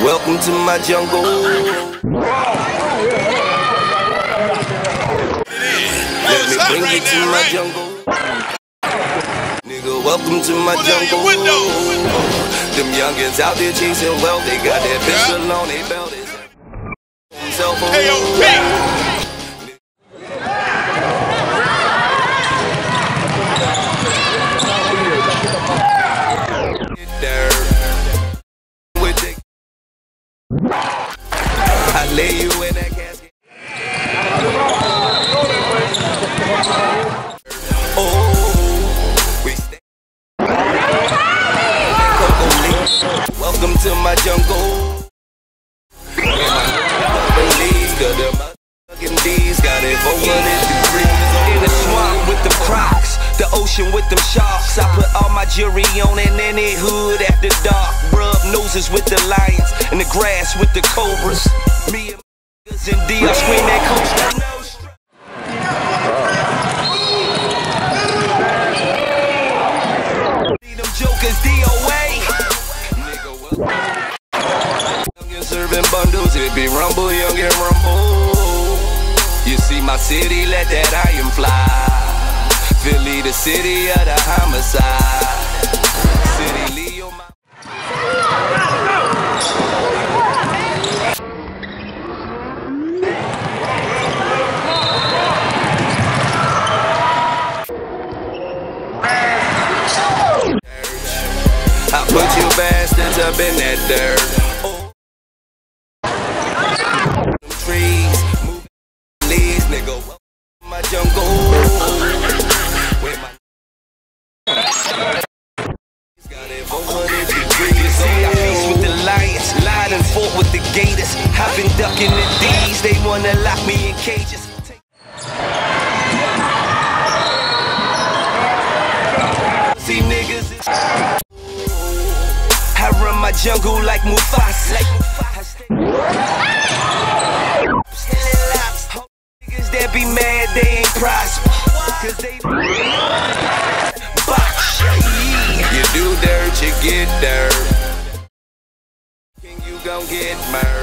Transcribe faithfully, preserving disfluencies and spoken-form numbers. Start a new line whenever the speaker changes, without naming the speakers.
welcome to my jungle. Let me bring you to my jungle. Nigga, welcome to my jungle. Them youngins out there chasing wealth, they got that pistol on their belt. K O P. I lay you in that casket. Oh, we stay. Welcome to my jungle. Cause the motherfucking D's got it four hundred degrees. In the swamp with them crocs, the ocean with them sharks. I put all my jewelry on in any hood after dark. Rub noses with the lions, and the grass with the cobras. Me and my niggas and D, I scream that Costa Nostra. See them jokers D O A. Nigga, what? Serving bundles, it be rumble, young and rumble. You see my city, let that iron fly. Philly, the city of the homicide. City Leo, my I put you bastards up in that dirt. My jungle, where my got it four hundred degrees. See, I feast with the lions, lied and fought with the gators. I've been ducking the D's, they wanna lock me in cages. See niggas, I run my jungle like Mufasa. That be mad, they ain't prosper. Cause they box. You do dirt, you get dirt. King, you gon' get murdered.